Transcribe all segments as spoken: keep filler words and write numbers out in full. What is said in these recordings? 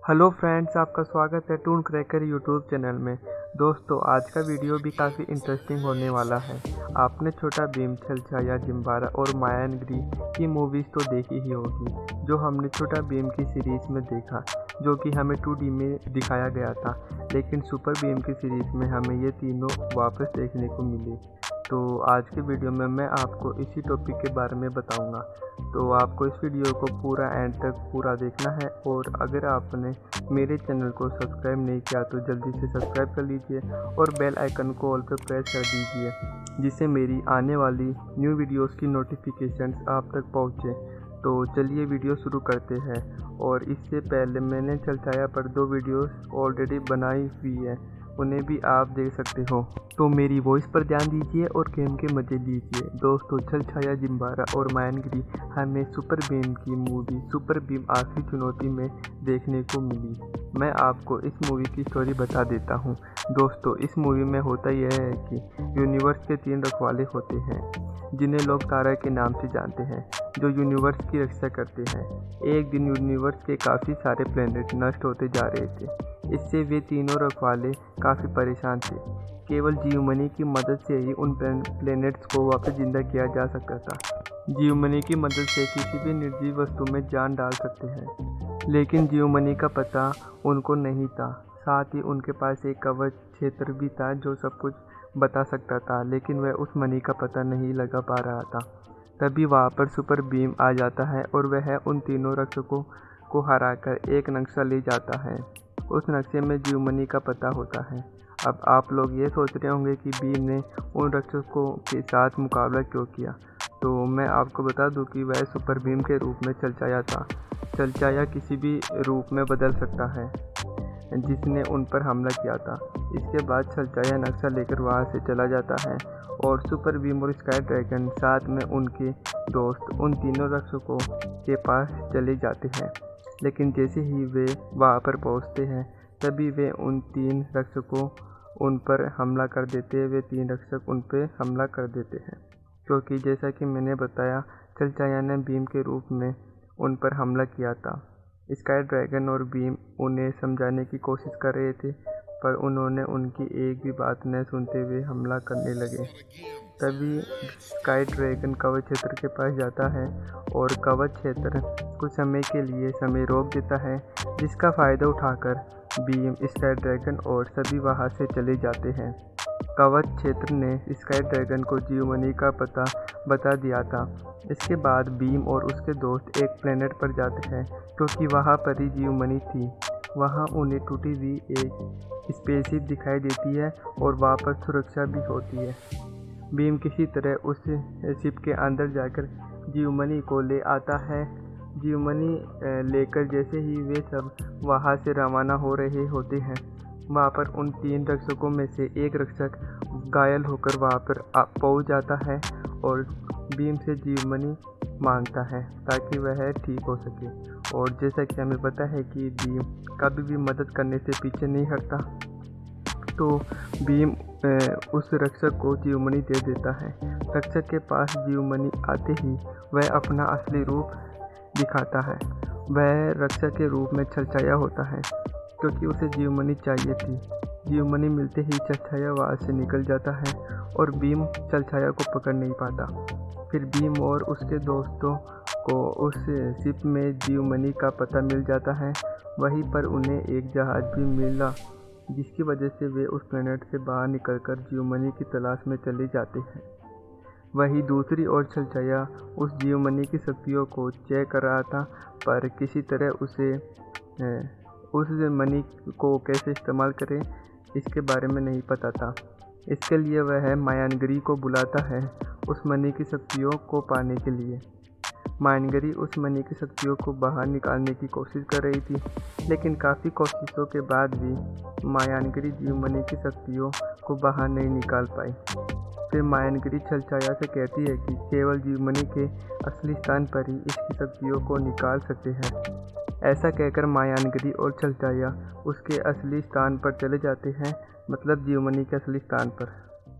Hello friends, आपका स्वागत है टून क्रैकर यूट्यूब चैनल में। दोस्तों, आज का वीडियो भी काफ़ी इंटरेस्टिंग होने वाला है। आपने छोटा भीम, छलछाया, जिम्बारा और मायानगिरी की मूवीज़ तो देखी ही होगी, जो हमने छोटा भीम की सीरीज़ में देखा, जो कि हमें टू डी में दिखाया गया था। लेकिन सुपर भीम की सीरीज़ में हमें ये तीनों वापस देखने को मिली। तो आज के वीडियो में मैं आपको इसी टॉपिक के बारे में बताऊंगा। तो आपको इस वीडियो को पूरा एंड तक पूरा देखना है, और अगर आपने मेरे चैनल को सब्सक्राइब नहीं किया तो जल्दी से सब्सक्राइब कर लीजिए और बेल आइकन को ऑल पर प्रेस कर दीजिए, जिससे मेरी आने वाली न्यू वीडियोस की नोटिफिकेशंस आप तक पहुंचे। तो चलिए वीडियो शुरू करते हैं। और इससे पहले मैंने छलछाया पर दो वीडियोस ऑलरेडी बनाई हुई है, उन्हें भी आप देख सकते हो। तो मेरी वॉइस पर ध्यान दीजिए और गेम के मज़े लीजिए। दोस्तों, छलछाया, जिम्बारा और मायानगिरी हमें सुपर भीम की मूवी सुपर भीम आखिरी चुनौती में देखने को मिली। मैं आपको इस मूवी की स्टोरी बता देता हूँ। दोस्तों, इस मूवी में होता यह है कि यूनिवर्स के तीन रखवाले होते हैं, जिन्हें लोग तारा के नाम से जानते हैं, जो यूनिवर्स की रक्षा करते हैं। एक दिन यूनिवर्स के काफ़ी सारे प्लैनेट नष्ट होते जा रहे थे। इससे वे तीनों रखवाले काफ़ी परेशान थे। केवल जीवमनी की मदद से ही उन प्लैनेट्स को वापस जिंदा किया जा सकता था। जीवमनी की मदद से किसी भी निर्जीव वस्तु में जान डाल सकते हैं, लेकिन जीवमनी का पता उनको नहीं था। साथ ही उनके पास एक कवच क्षेत्र भी था जो सब कुछ बता सकता था, लेकिन वह उस मनी का पता नहीं लगा पा रहा था। तभी वहाँ पर सुपर भीम आ जाता है और वह उन तीनों रक्षकों को हराकर एक नक्शा ले जाता है। उस नक्शे में जीवमनी का पता होता है। अब आप लोग ये सोच रहे होंगे कि भीम ने उन रक्षकों के साथ मुकाबला क्यों किया। तो मैं आपको बता दूं कि वह सुपर भीम के रूप में छलछाया था। छलछाया किसी भी रूप में बदल सकता है जिसने उन पर हमला किया था। इसके बाद छलछाया नक्शा लेकर वहाँ से चला जाता है और सुपर भीम और स्काई ड्रैगन साथ में उनके दोस्त उन तीनों रक्षकों के पास चले जाते हैं। लेकिन जैसे ही वे वहाँ पर पहुँचते हैं, तभी वे उन तीन रक्षकों उन पर हमला कर देते हैं वे तीन रक्षक उन पर हमला कर देते हैं, क्योंकि जैसा कि मैंने बताया, छलछाया ने भीम के रूप में उन पर हमला किया था। स्काई ड्रैगन और भीम उन्हें समझाने की कोशिश कर रहे थे, पर उन्होंने उनकी एक भी बात न सुनते हुए हमला करने लगे। तभी स्काई ड्रैगन कवच क्षेत्र के पास जाता है और कवच क्षेत्र कुछ समय के लिए समय रोक देता है, जिसका फ़ायदा उठाकर भीम, स्काई ड्रैगन और सभी वहां से चले जाते हैं। कवच क्षेत्र ने स्काई ड्रैगन को जीवमनी का पता बता दिया था। इसके बाद भीम और उसके दोस्त एक प्लेनेट पर जाते हैं, क्योंकि वहां पर ही जीवमनी थी। वहां उन्हें टूटी हुई एक स्पेसशिप दिखाई देती है और वहां पर सुरक्षा भी होती है। भीम किसी तरह उस शिप के अंदर जाकर जीवमनी को ले आता है। जीवमनी लेकर जैसे ही वे सब वहां से रवाना हो रहे होते हैं, वहां पर उन तीन रक्षकों में से एक रक्षक घायल होकर वहां पर पहुंच जाता है और भीम से जीवमनी मांगता है ताकि वह ठीक हो सके। और जैसा कि हमें पता है कि भीम कभी भी मदद करने से पीछे नहीं हटता, तो भीम उस रक्षक को जीवमनी दे देता है। रक्षक के पास जीवमनी आते ही वह अपना असली रूप दिखाता है। वह रक्षक के रूप में छलछाया होता है, क्योंकि उसे जीवमनी चाहिए थी। जीवमनी मिलते ही छलछाया वहाँ से निकल जाता है और भीम छलछाया को पकड़ नहीं पाता। फिर भीम और उसके दोस्तों को उस शिप में जीवमनी का पता मिल जाता है। वहीं पर उन्हें एक जहाज भी मिला, जिसकी वजह से वे उस प्लेनेट से बाहर निकलकर जीवमनी की तलाश में चले जाते हैं। वहीं दूसरी ओर छलछाया उस जीवमनी की शक्तियों को चेक कर रहा था, पर किसी तरह उसे उस मनी को कैसे इस्तेमाल करें इसके बारे में नहीं पता था। इसके लिए वह मायानगिरी को बुलाता है उस मनी की शक्तियों को पाने के लिए। मायानगिरी उस मनी की शक्तियों को बाहर निकालने की कोशिश कर रही थी, लेकिन काफ़ी कोशिशों के बाद भी मायानगिरी जीवमनी की शक्तियों को बाहर नहीं निकाल पाई। फिर मायानगिरी छलछाया से कहती है कि केवल जीवमनी के असली स्थान पर ही इसकी शक्तियों को निकाल सकते हैं। ऐसा कहकर मायानगिरी और छलछाया उसके असली स्थान पर चले जाते हैं, मतलब जीवमनी के असली स्थान पर।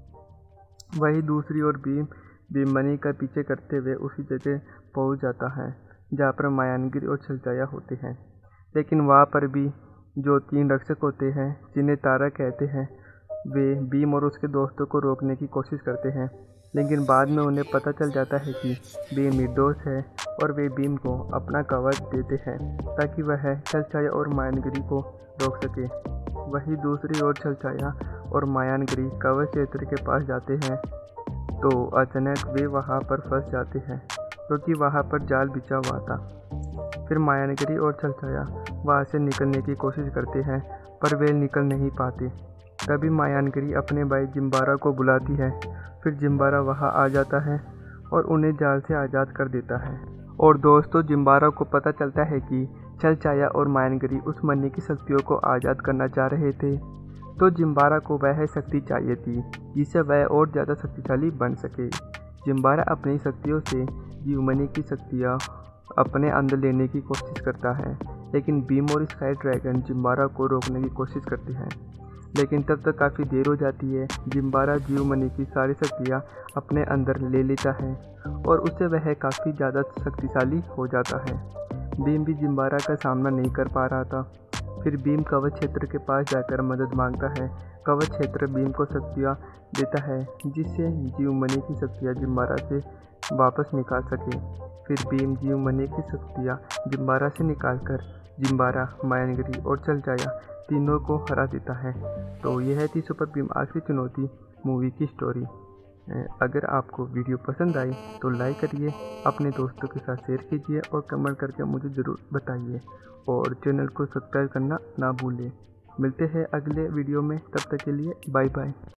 वही दूसरी ओर भीम भीममनी का पीछे करते हुए उसी जगह पहुंच जाता है जहाँ पर मायानगिरी और छलछाया होते हैं। लेकिन वहाँ पर भी जो तीन रक्षक होते हैं जिन्हें तारा कहते हैं, वे भीम और उसके दोस्तों को रोकने की कोशिश करते हैं, लेकिन बाद में उन्हें पता चल जाता है कि भीम निर्दोष है और वे भीम को अपना कवच देते हैं ताकि वह छलछाया और मायानगिरी को रोक सके। वहीं दूसरी ओर छलछाया और मायानगिरी कवच क्षेत्र के पास जाते हैं तो अचानक वे वहां पर फंस जाते हैं क्योंकि वहां पर जाल बिछा हुआ था। फिर मायानगिरी और छलछाया वहां से निकलने की कोशिश करते हैं पर वे निकल नहीं पाते। तभी मायानगिरी अपने भाई जिम्बारा को बुलाती है। फिर जिम्बारा वहां आ जाता है और उन्हें जाल से आज़ाद कर देता है। और दोस्तों, जिम्बारा को पता चलता है कि छलछाया और मायानगिरी उस मन्नी की शक्तियों को आज़ाद करना चाह रहे थे, तो जिम्बारा को वह शक्ति चाहिए थी जिससे वह और ज़्यादा शक्तिशाली बन सके। जिम्बारा अपनी शक्तियों से जीवमनी की शक्तियाँ अपने अंदर लेने की कोशिश करता है, लेकिन भीम और स्काई ड्रैगन जिम्बारा को रोकने की कोशिश करते हैं, लेकिन तब तक काफ़ी देर हो जाती है। जिम्बारा जीवमनी की सारी शक्तियाँ अपने अंदर ले लेता है और उससे वह काफ़ी ज़्यादा शक्तिशाली हो जाता है। भीम भी जिम्बारा का सामना नहीं कर पा रहा था। फिर भीम कवच क्षेत्र के पास जाकर मदद मांगता है। कवच क्षेत्र भीम को शक्तियाँ देता है जिससे जीवमनी की शक्तियाँ जिम्बारा से वापस निकाल सके। फिर भीम जीवमनी की शक्तियाँ जिम्बारा से निकालकर जिम्बारा, मायानगिरी और छलछाया तीनों को हरा देता है। तो यह थी सुपर भीम आखिरी चुनौती मूवी की स्टोरी। अगर आपको वीडियो पसंद आई तो लाइक करिए, अपने दोस्तों के साथ शेयर कीजिए और कमेंट करके मुझे ज़रूर बताइए और चैनल को सब्सक्राइब करना ना भूलें। मिलते हैं अगले वीडियो में, तब तक के लिए बाय बाय।